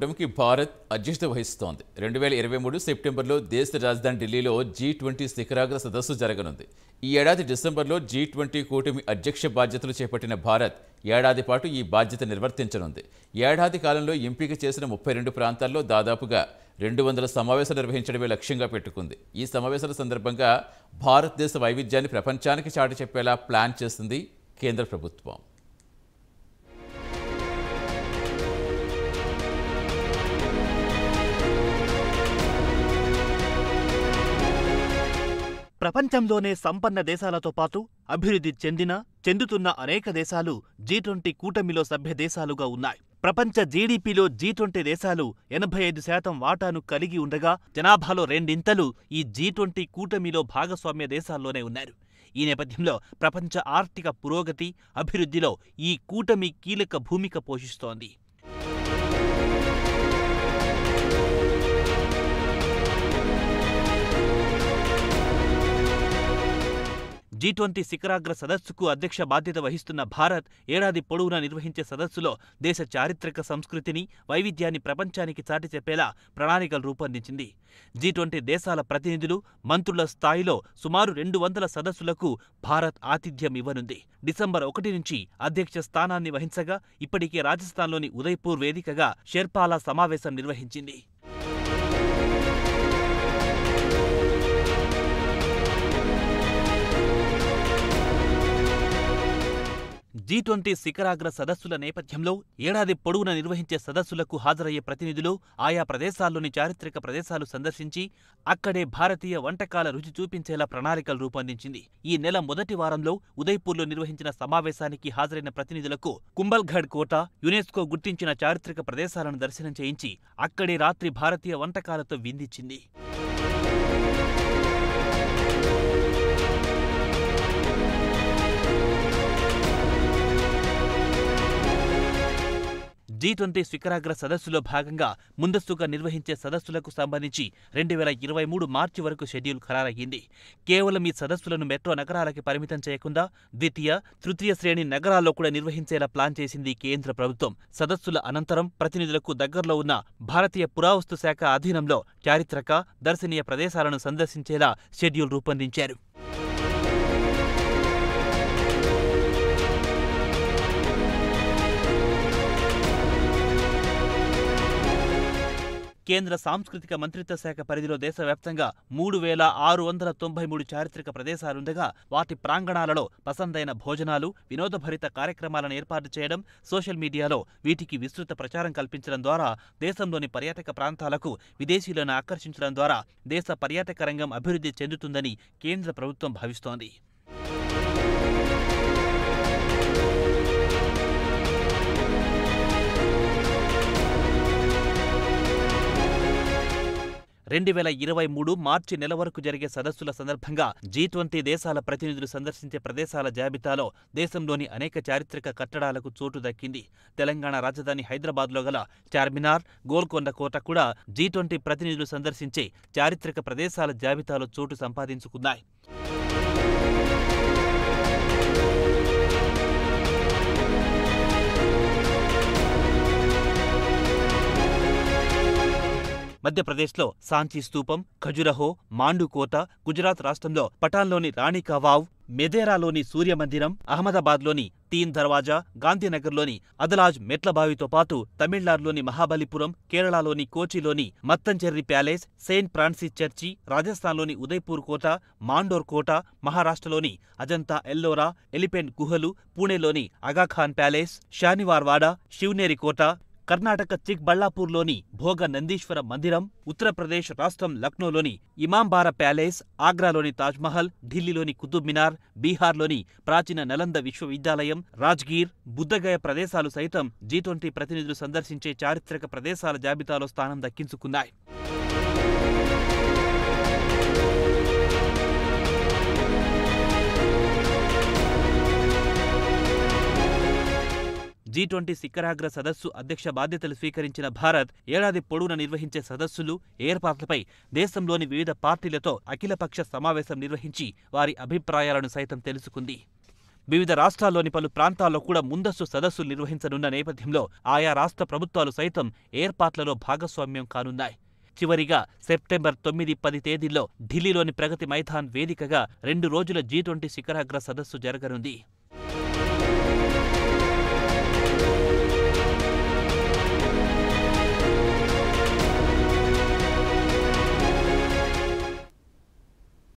కూటమికి భారత్ అధ్యక్షత వహిస్తోంది. 2023 సెప్టెంబర్లో దేశ రాజధాని ఢిల్లీలో G20 శిఖరాగ్ర సదస్సు జరగనుంది. ఈ ఏడాది డిసెంబర్లో G20 కూటమి అధ్యక్ష బాధ్యతలు చేపట్టిన భారత్ ఏడాది పాటు ఈ బాధ్యత నిర్వర్తించనుంది. ఏడాది కాలంలో ఎంపిక చేసిన 32 ప్రాంతాల్లో దాదాపుగా 200 సమావేశాలు నిర్వహించడమే లక్ష్యంగా పెట్టుకుంది. ఈ సమావేశాల సందర్భంగా భారతదేశ వైవిధ్యాన్ని ప్రపంచానికి చాటి చెప్పేలా ప్లాన్ చేస్తుంది కేంద్ర ప్రభుత్వం. ప్రపంచంలోనే సంపన్న దేశాలతో పాటు అభివృద్ధి చెందుతున్న అనేక దేశాలు G20 కూటమిలో సభ్య దేశాలుగా ఉన్నాయి. ప్రపంచ జీడీపీలో G20 దేశాలు 85% వాటాను కలిగి ఉండగా జనాభాలో రెండింతలు ఈ G20 కూటమిలో భాగస్వామ్య దేశాల్లోనే ఉన్నారు. ఈ నేపథ్యంలో ప్రపంచ ఆర్థిక పురోగతి, అభివృద్ధిలో ఈ కూటమి కీలక భూమిక పోషిస్తోంది. G20 శిఖరాగ్ర సదస్సుకు అధ్యక్ష బాధ్యత వహిస్తున్న భారత్ ఏడాది పొడవునా నిర్వహించే సదస్సులో దేశ చారిత్రక సంస్కృతిని, వైవిధ్యాన్ని ప్రపంచానికి చాటి చెప్పేలా ప్రణాళికలు రూపొందించింది. G20 దేశాల ప్రతినిధులు, మంత్రుల స్థాయిలో సుమారు 200 సదస్సులకు భారత్ ఆతిథ్యం ఇవ్వనుంది. డిసెంబర్ 1 నుంచి అధ్యక్ష స్థానాన్ని వహించగా ఇప్పటికే రాజస్థాన్లోని ఉదయ్పూర్ వేదికగా షెర్పాల సమావేశం నిర్వహించింది. G20 శిఖరాగ్ర సదస్సుల నేపథ్యంలో ఏడాది పొడవునా నిర్వహించే సదస్సులకు హాజరయ్యే ప్రతినిధులు ఆయా ప్రదేశాల్లోని చారిత్రక ప్రదేశాలు సందర్శించి అక్కడే భారతీయ వంటకాల రుచి చూపించేలా ప్రణాళికలు రూపొందించింది. ఈ నెల మొదటి వారంలో ఉదయ్పూర్లో నిర్వహించిన సమావేశానికి హాజరైన ప్రతినిధులకు కుంభల్ఘఢ్ కోట, యునెస్కో గుర్తించిన చారిత్రక ప్రదేశాలను దర్శనం చేయించి అక్కడే రాత్రి భారతీయ వంటకాలతో విందించింది. G20 శిఖరాగ్ర సదస్సులో భాగంగా ముందస్తుగా నిర్వహించే సదస్సులకు సంబంధించి 2023 మార్చి వరకు షెడ్యూల్ ఖరారయ్యింది. కేవలం ఈ సదస్సులను మెట్రో నగరాలకి పరిమితం చేయకుండా ద్వితీయ, తృతీయ శ్రేణి నగరాల్లో కూడా నిర్వహించేలా ప్లాన్ చేసింది కేంద్ర ప్రభుత్వం. సదస్సుల అనంతరం ప్రతినిధులకు దగ్గరలో ఉన్న భారతీయ పురావస్తు శాఖ అధీనంలో చారిత్రక, దర్శనీయ ప్రదేశాలను సందర్శించేలా షెడ్యూల్ రూపొందించారు. కేంద్ర సాంస్కృతిక మంత్రిత్వ శాఖ పరిధిలో దేశవ్యాప్తంగా 3693 చారిత్రక ప్రదేశాలుండగా వాటి ప్రాంగణాలలో పసందైన భోజనాలు, వినోదభరిత కార్యక్రమాలను ఏర్పాటు చేయడం, సోషల్ మీడియాలో వీటికి విస్తృత ప్రచారం కల్పించడం ద్వారా దేశంలోని పర్యాటక ప్రాంతాలకు విదేశీయులను ఆకర్షించడం ద్వారా దేశ పర్యాటక రంగం అభివృద్ధి చెందుతుందని కేంద్ర ప్రభుత్వం భావిస్తోంది. మార్చి నెల వరకు జరిగే సదస్సుల సందర్భంగా G20 దేశాల ప్రతినిధులు సందర్శించే ప్రదేశాల జాబితాలో దేశంలోని అనేక చారిత్రక కట్టడాలకు చోటు దక్కింది. తెలంగాణ రాజధాని హైదరాబాద్లో గల చార్మినార్, గోల్కొండ కోట కూడా G20 ప్రతినిధులు సందర్శించే చారిత్రక ప్రదేశాల జాబితాలో చోటు సంపాదించుకున్నాయి. మధ్యప్రదేశ్లో సాంచీ స్తూపం, ఖజురహో, మాండు కోట, గుజరాత్ రాష్ట్రంలో పటాన్లోని రాణి కా వావ్, మెదేరాలోని సూర్యమందిరం, అహ్మదాబాద్లోని తీన్ దర్వాజా, గాంధీనగర్లోని అదలాజ్ మెట్లబావితో పాటు తమిళనాడులోని మహాబలిపురం, కేరళలోని కోచిలోని Mattancherry palace, saint Francis church, రాజస్థాన్లోని ఉదయ్పూర్ కోట, మాండోర్ కోట, మహారాష్ట్రలోని అజంతా ఎల్లోరా, ఎలిఫెంట్ గుహలు, పూణేలోని ఆగాఖాన్ ప్యాలెస్, షానివార్వాడ, శివ్నేరి కోట, కర్ణాటక చిక్బళ్ళాపూర్లోని భోగ నందీశ్వర మందిరం, ఉత్తరప్రదేశ్ రాష్ట్రం లక్నోలోని ఇమాంబారా ప్యాలెస్, ఆగ్రాలోని తాజ్మహల్, ఢిల్లీలోని కుతుబ్ మినార్, బీహార్లోని ప్రాచీన నలంద విశ్వవిద్యాలయం, రాజ్గీర్, బుద్ధగయ ప్రదేశాలు సైతం G20 ప్రతినిధులు సందర్శించే చారిత్రక ప్రదేశాల జాబితాలో స్థానం దక్కించుకున్నాయి. G20 శిఖరాగ్ర సదస్సు అధ్యక్ష బాధ్యతలు స్వీకరించిన భారత్ ఏడాది పొడవునా నిర్వహించే సదస్సులు, ఏర్పాట్లపై దేశంలోని వివిధ పార్టీలతో అఖిలపక్ష సమావేశం నిర్వహించి వారి అభిప్రాయాలను సైతం తెలుసుకుంది. వివిధ రాష్ట్రాల్లోని పలు ప్రాంతాల్లో కూడా ముందస్తు సదస్సులు నిర్వహించనున్న నేపథ్యంలో ఆయా రాష్ట్ర ప్రభుత్వాలు సైతం ఏర్పాట్లలో భాగస్వామ్యం కానున్నాయి. చివరిగా సెప్టెంబర్ 9-10 తేదీల్లో ఢిల్లీలోని ప్రగతి మైదాన్ వేదికగా 2 రోజుల G20 శిఖరాగ్ర సదస్సు జరగనుంది.